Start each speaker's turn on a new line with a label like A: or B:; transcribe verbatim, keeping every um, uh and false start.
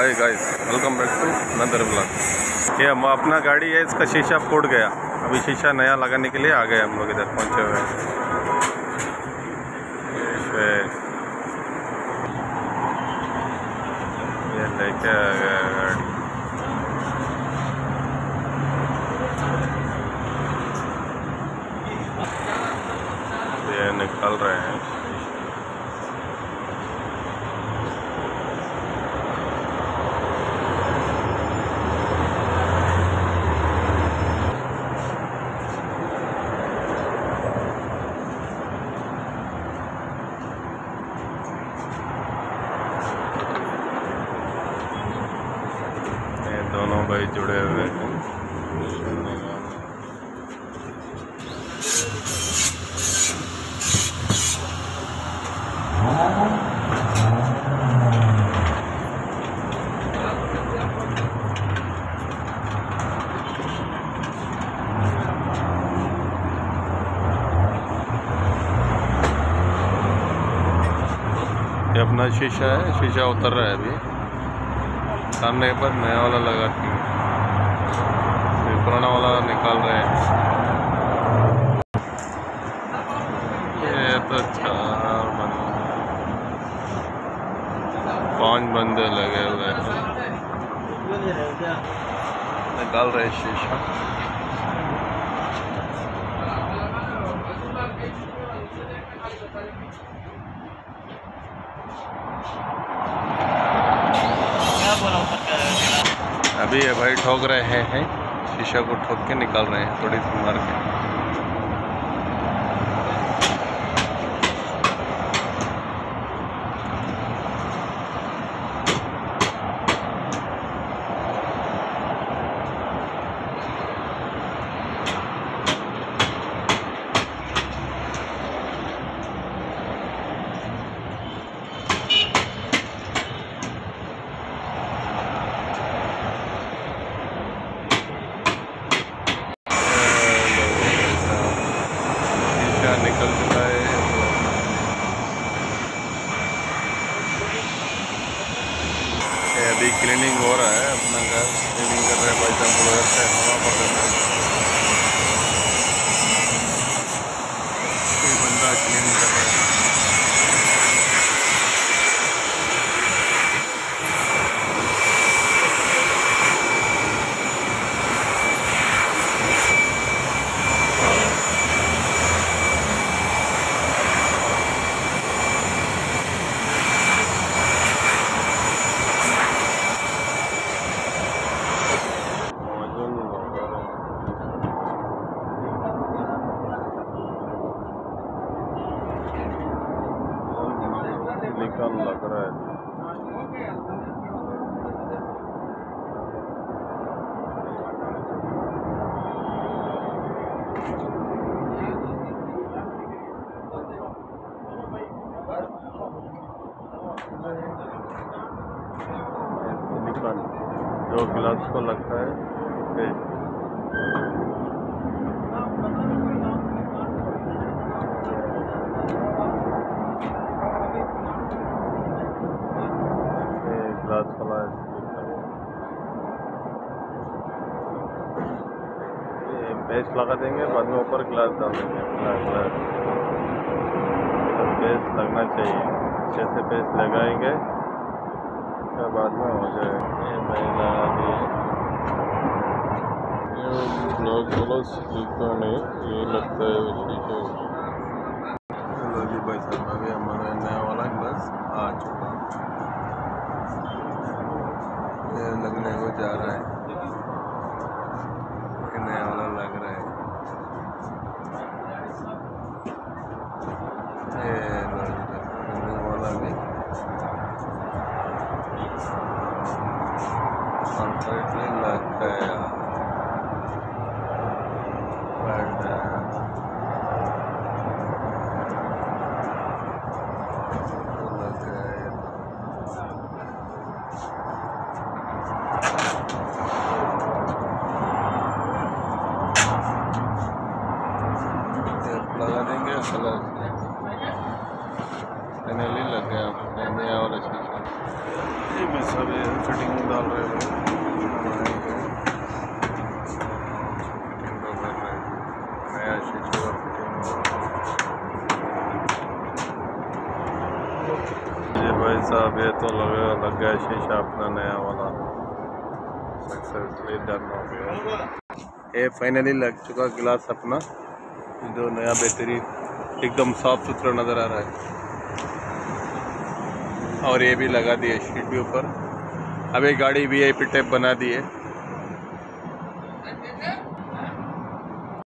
A: Hi guys, welcome back to another blog. ये हम अपना गाड़ी है, इसका शीशा फूट गया। अभी शीशा नया लगाने के लिए आ गए हम लोग, इधर पहुंचे हुए हैं। ये लेके आ गया गाड़ी। ये निकल रहे हैं। दोनों भाई जुड़े हुए हैं। ये अपना शीशा है, शीशा उतर रहा है अभी। सामने के बाद नया वाला लगाती हूँ, पुराना वाला निकाल रहे हैं। ये तो चार बंदे, पांच बंदे लगे हुए हैं, निकाल रहे शीशा। अभी ये भाई ठोक रहे हैं, शीशा को ठोक के निकाल रहे हैं, थोड़ी सी मार के। निकल चुका है। अभी क्लीनिंग हो रहा है, अपना घर क्लीनिंग कर रहे हैं भाई साहब। ब्लोअर से हवा पकड़ रहे हैं, कोई बंदा क्लीनिंग कर रहा है। निकल लग रहा है। निकल जो गिलास को लगता है ग्लास वाला ये पेस्ट लगा देंगे, बाद में ऊपर ग्लास डाल देंगे। ग्लास पेस्ट लगना चाहिए, अच्छे से पेस्ट लगाएंगे तो बाद में हो जाएगा। ये मैं लगा दिए, ये ग्लास वाला सिलिकॉन है, ये लगता है उसी को। चलो जी भाई साहब, अभी हमारा नया वाला ग्लास आ चुका है, लगने को जा रहा है। नया वाला लग रहा है। ये लगने वाला भी परफेक्टली लग गया। में सब फिटिंग डाल रहे हैं, नया शीशे का फिटिंग। ये भाई साहब ये तो लग लग गया शीशा अपना नया वाला, सक्सेसफुली डन हो गया। ये फाइनली लग चुका गिलास अपना, जो नया बेहतरीन एकदम साफ सुथरा नज़र आ रहा है। और ये भी लगा दिए शीट के ऊपर। अब ये गाड़ी वी आई पी टाइप बना दी है।